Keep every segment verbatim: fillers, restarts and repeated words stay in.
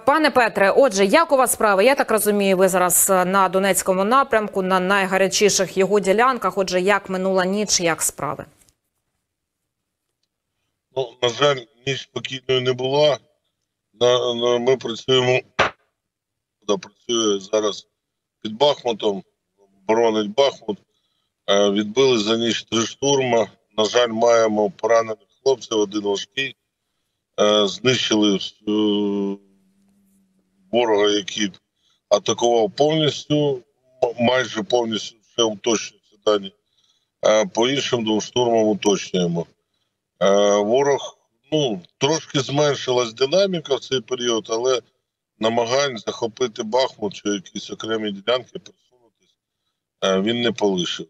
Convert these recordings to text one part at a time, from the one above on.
Пане Петре, отже, як у вас справи? Я так розумію, ви зараз на Донецькому напрямку, на найгарячіших його ділянках. Отже, як минула ніч, як справи? Ну, на жаль, ніч спокійною не була. На, на, ми працюємо, працює зараз під Бахмутом, боронить Бахмут. Е, відбили за ніч три штурма. На жаль, маємо поранених хлопців, один важкий. Е, знищили е, ворога, який атакував повністю, майже повністю, ще уточнюються дані. Е, по іншим двом штурмам уточнюємо. Е, ворог, ну, трошки зменшилась динаміка в цей період, але намагань захопити Бахмут чи якісь окремі ділянки, просунутися, е, він не полишив.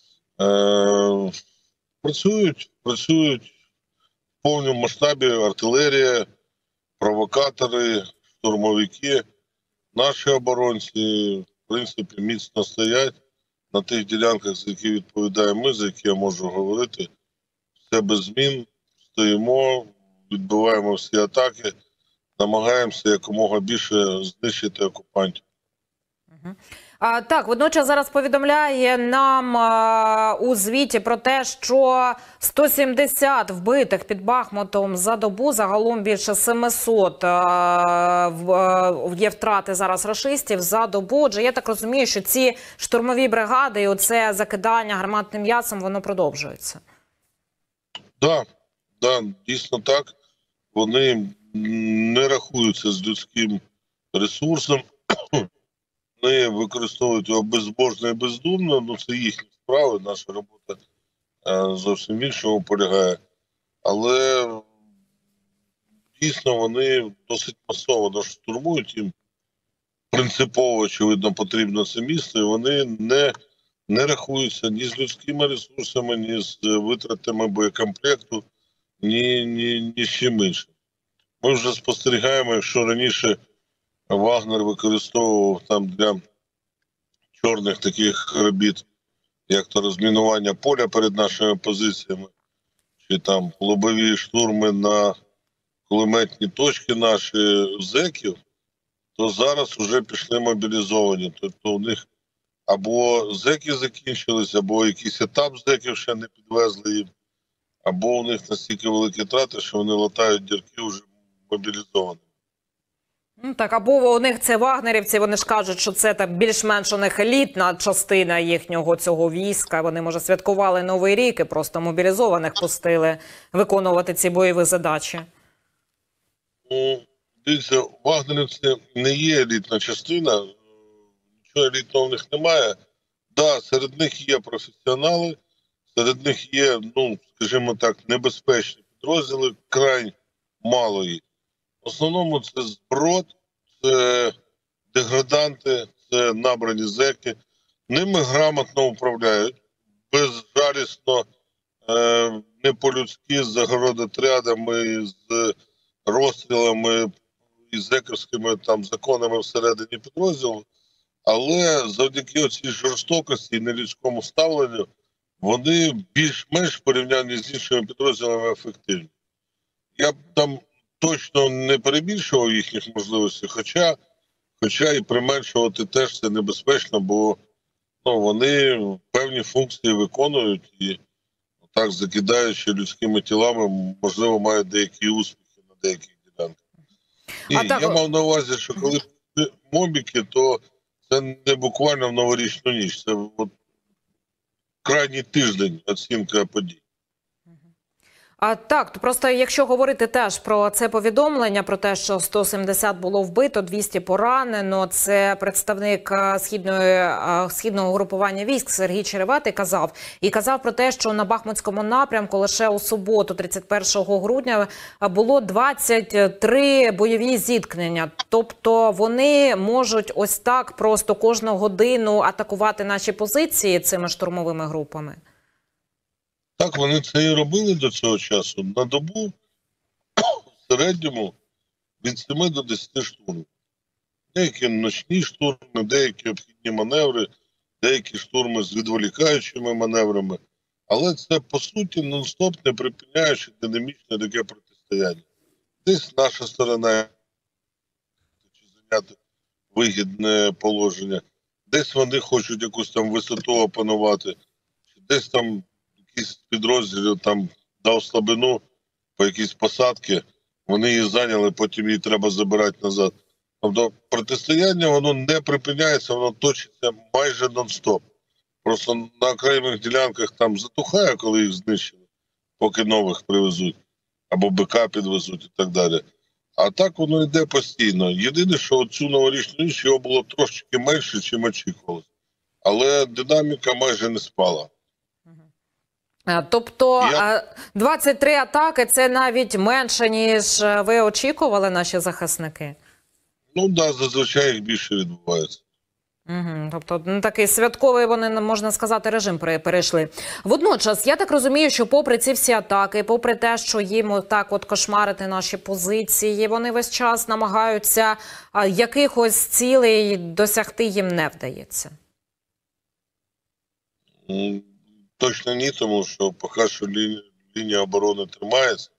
Е, працюють, працюють в повному масштабі артилерія, провокатори, штурмовики. Наші оборонці, в принципі, міцно стоять на тих ділянках, за які відповідаємо ми, за які я можу говорити. Все без змін, стоїмо, відбиваємо всі атаки, намагаємося якомога більше знищити окупантів. А, так, водночас зараз повідомляє нам а, у звіті про те, що сто сімдесят вбитих під Бахмутом за добу, загалом більше семисот а, в, а, є втрати зараз рашистів за добу. Отже, я так розумію, що ці штурмові бригади і оце закидання гарматним м'ясом, воно продовжується. Так, да, да, дійсно так. Вони не рахуються з людським ресурсом. Вони використовують його безбожно і бездумно, ну це їхні справи, наша робота е, зовсім в іншому полягає. Але дійсно вони досить масово штурмують, їм принципово, очевидно, потрібно це місто, і вони не, не рахуються ні з людськими ресурсами, ні з витратами боєкомплекту, ні, ні, ні з чим іншим. Ми вже спостерігаємо, якщо раніше Вагнер використовував там для чорних таких робіт, як то розмінування поля перед нашими позиціями, чи там лобові штурми на кулеметні точки наші зеків, то зараз вже пішли мобілізовані. Тобто у них або зеки закінчились, або якийсь етап зеків ще не підвезли їм, або у них настільки великі трати, що вони латають дірки вже мобілізовані. Ну, так, або у них це вагнерівці, вони ж кажуть, що це так більш-менш у них елітна частина їхнього цього війська. Вони, може, святкували Новий рік і просто мобілізованих пустили виконувати ці бойові задачі. Ну, дивіться, вагнерівці не є елітна частина, нічого елітного в них немає. Так, да, серед них є професіонали, серед них є, ну, скажімо так, небезпечні підрозділи, край мало їх. В основному це зброд, це деграданти, це набрані зеки. Ними грамотно управляють, безжалісно, е, не по-людськи, з загородотрядами, з розстрілами і зеківськими там законами всередині підрозділу. Але завдяки оцій жорстокості і нелюдському ставленню вони більш-менш в порівнянні з іншими підрозділами ефективні. Я б там точно не перебільшував їхніх можливостей, хоча, хоча і применшувати теж це небезпечно, бо ну, вони певні функції виконують і так, закидаючи людськими тілами, можливо, мають деякі успіхи на деяких ділянках. І а так... я мав на увазі, що коли мобіки, то це не буквально в новорічну ніч, це от крайній тиждень оцінка подій. А так, то просто якщо говорити теж про це повідомлення, про те, що сто сімдесят було вбито, двісті поранено, це представник східної, східного групування військ Сергій Череватий казав. І казав про те, що на Бахмутському напрямку лише у суботу, тридцять першого грудня, було двадцять три бойові зіткнення. Тобто вони можуть ось так просто кожну годину атакувати наші позиції цими штурмовими групами? Так, вони це і робили до цього часу. На добу в середньому від семи до десяти штурмів. Деякі ночні штурми, деякі обхідні маневри, деякі штурми з відволікаючими маневрами. Але це, по суті, нон-стоп, не припиняючи динамічне таке протистояння. Десь наша сторона зайняти вигідне положення. Десь вони хочуть якусь там висоту опанувати, десь там якісь підрозділи там дав слабину по якійсь посадці, вони її зайняли, потім її треба забирати назад. Тобто протистояння, воно не припиняється, воно точиться майже нон-стоп. Просто на окремих ділянках там затухає, коли їх знищили, поки нових привезуть, або БК підвезуть і так далі. А так воно йде постійно. Єдине, що цю новорічну ніч його було трошки менше, чим очікувалося. Але динаміка майже не спала. Тобто Я... двадцять три атаки – це навіть менше, ніж ви очікували, наші захисники? Ну так, да, зазвичай їх більше відбувається. Угу. Тобто ну, такий святковий, вони, можна сказати, режим перейшли. Водночас, я так розумію, що попри ці всі атаки, попри те, що їм так от кошмарити наші позиції, вони весь час намагаються а, якихось цілей досягти їм не вдається? Точно ні, тому що поки що лі... лінія оборони тримається.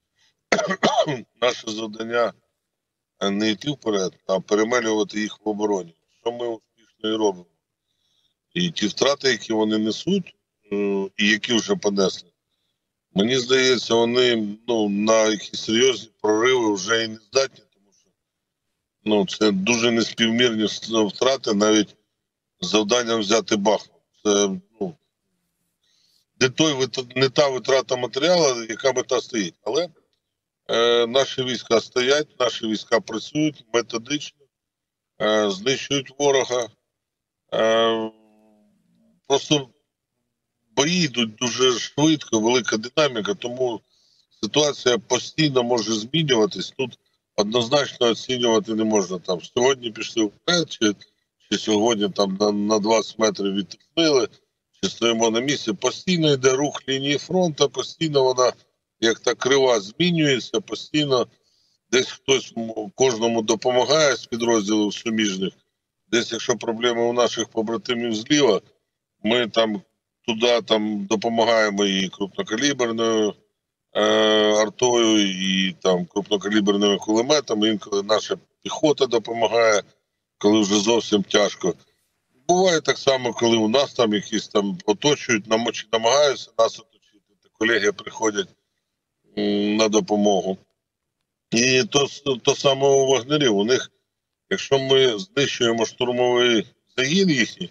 Наше завдання не йти вперед, а перемелювати їх в обороні. Що ми успішно і робимо. І ті втрати, які вони несуть, і які вже понесли, мені здається, вони ну, на якісь серйозні прориви вже і не здатні, тому що ну, це дуже неспівмірні втрати, навіть з завданням взяти Бахмут. Це ну, не, той, не та витрата матеріалу, яка мета стоїть. Але е, наші війська стоять, наші війська працюють методично, е, знищують ворога. Е, просто бої йдуть дуже швидко, велика динаміка, тому ситуація постійно може змінюватись. Тут однозначно оцінювати не можна. Там сьогодні пішли вперед, чи, чи сьогодні там на, на двадцять метрів відтихнули, чи стоїмо на місці. Постійно йде рух лінії фронту, постійно вона, як та крива, змінюється, постійно десь хтось кожному допомагає з підрозділів суміжних. Десь, якщо проблеми у наших побратимів зліва, ми там туди там допомагаємо і крупнокаліберною е, артою, і там крупнокаліберними кулеметами. Інколи наша піхота допомагає, коли вже зовсім тяжко. Буває так само, коли у нас там якісь там оточують, нам, чи намагаються нас оточити, то колеги приходять м, на допомогу. І то, то саме у вагнерів. У них, якщо ми знищуємо штурмовий загін їхній,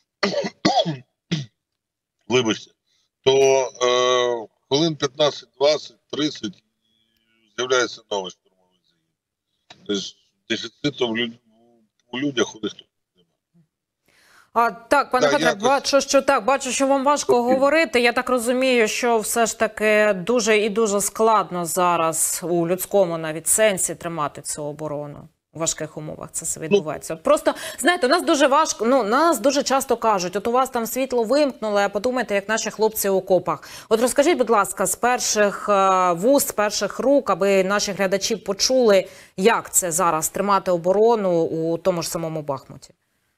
вибачте, то е, хвилин п'ятнадцять, двадцять, тридцять з'являється новий штурмовий загін. Тобто дефіциту в люд... у людях у них тут немає. А, так, пане Петре, якось... бачу, що так, бачу, що вам важко говорити. Я так розумію, що все ж таки дуже і дуже складно зараз у людському навіть сенсі тримати цю оборону. У важких умовах це все відбувається. От просто, знаєте, у нас дуже важко, ну, нас дуже часто кажуть, от у вас там світло вимкнули, а подумайте, як наші хлопці у окопах. От розкажіть, будь ласка, з перших вуст, з перших рук, аби наші глядачі почули, як це зараз тримати оборону у тому ж самому Бахмуті.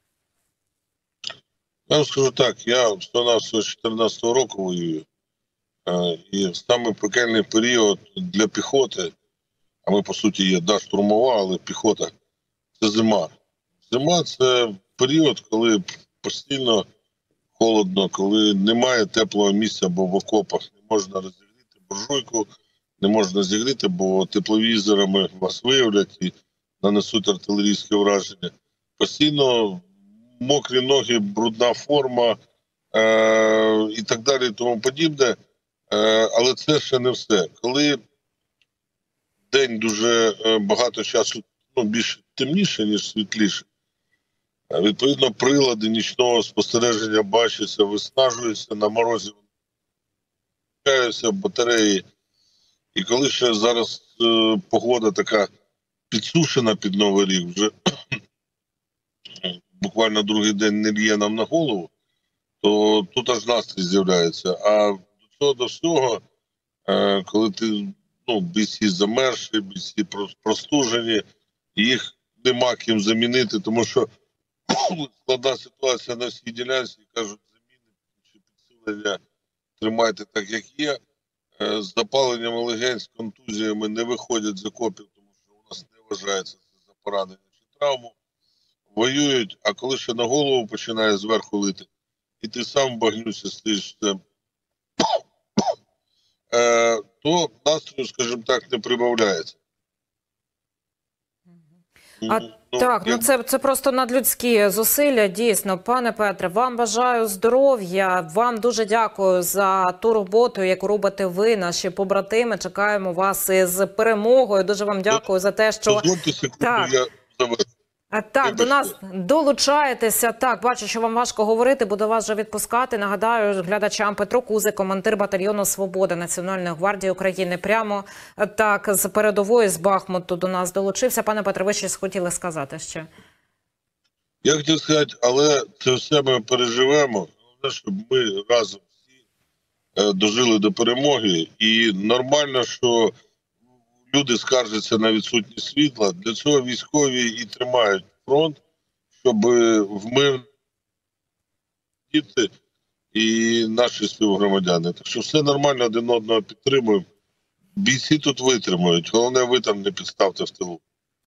Я вам скажу так, я з чотирнадцятого року воюю, і саме пекельний період для піхоти, а ми, по суті, є, да, штурмова, але піхота – це зима. Зима – це період, коли постійно холодно, коли немає теплого місця, бо в окопах не можна розігріти буржуйку, не можна зігріти, бо тепловізорами вас виявлять і нанесуть артилерійське враження. Постійно мокрі ноги, брудна форма е- і так далі і тому подібне. Е- але це ще не все. Коли день дуже багато часу, ну, більш темніше, ніж світліше. Відповідно, прилади нічного спостереження бачаться, виснажуються, на морозі виключаються батареї. І коли ще зараз е, погода така підсушена під Новий рік, вже буквально другий день не лє нам на голову, то тут аж настрій з'являється. А до цього до всього, е, коли ти ну, бійці замерзші, бійці простужені, їх нема ким замінити, тому що складна ситуація на всій ділянці, кажуть, заміни чи підсилення тримайте так, як є. З запаленням легень, з контузіями не виходять з окопів, тому що у нас не вважається це за поранення чи травму, воюють, а коли ще на голову починає зверху лити, і ти сам в багнюці стоїш, це, е, то настрою, скажімо так, не прибавляється. А, Ну, так, ну як- це, це просто надлюдські зусилля, дійсно. Пане Петре, вам бажаю здоров'я, вам дуже дякую за ту роботу, яку робите ви, наші побратими. Чекаємо вас із перемогою. Дуже вам дякую за те, що... Дозвольте секунду, Так. я завершу. А, так, до нас Вибачте. долучаєтеся. Так, бачу, що вам важко говорити, буду вас вже відпускати. Нагадаю глядачам, Петро Кузик, командир батальйону «Свобода» Національної гвардії України. Прямо так, з передової, з Бахмуту до нас долучився. Пане Петре, ви щось хотіли сказати ще? Я хотів сказати, але це все ми переживемо. Головне, щоб ми разом всі е, дожили до перемоги. І нормально, що люди скаржаться на відсутність світла. Для цього військові і тримають фронт, щоб в мир діти і наші співгромадяни. Так що все нормально, один одного підтримуємо. Бійці тут витримують. Головне, ви там не підставте в тилу.